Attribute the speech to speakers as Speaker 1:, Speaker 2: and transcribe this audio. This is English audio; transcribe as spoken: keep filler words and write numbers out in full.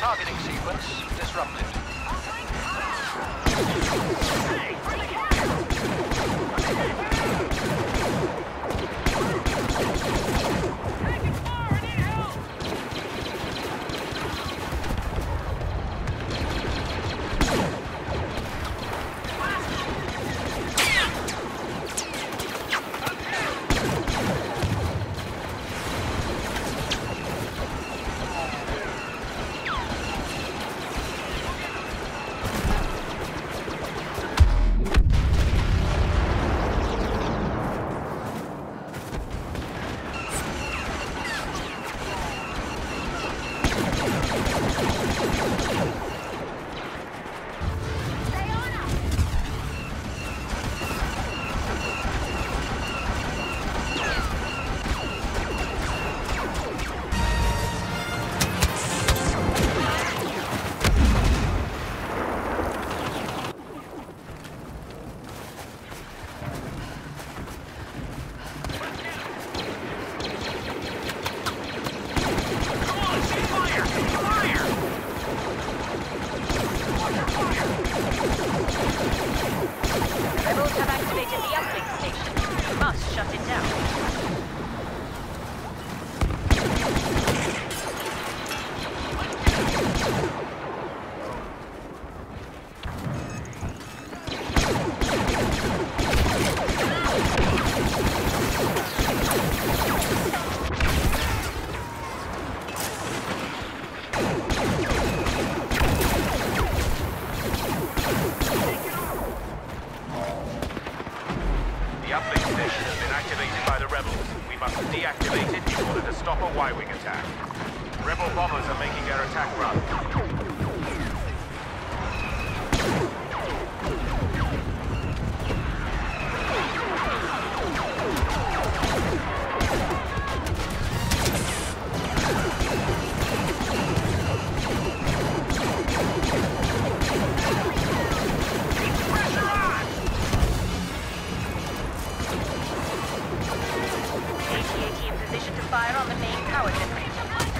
Speaker 1: Targeting sequence disrupted.
Speaker 2: Rebels have activated the uplink station. You must shut it down.
Speaker 3: The uplink station has been activated by the rebels. We must deactivate it in order to stop a Y-wing attack. Rebel bombers are making their attack run.
Speaker 2: A T A T in position to fire on the main power generator.